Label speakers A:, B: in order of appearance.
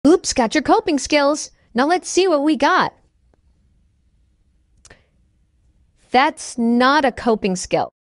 A: Oops, got your coping skills. Now let's see what we got. That's not a coping skill.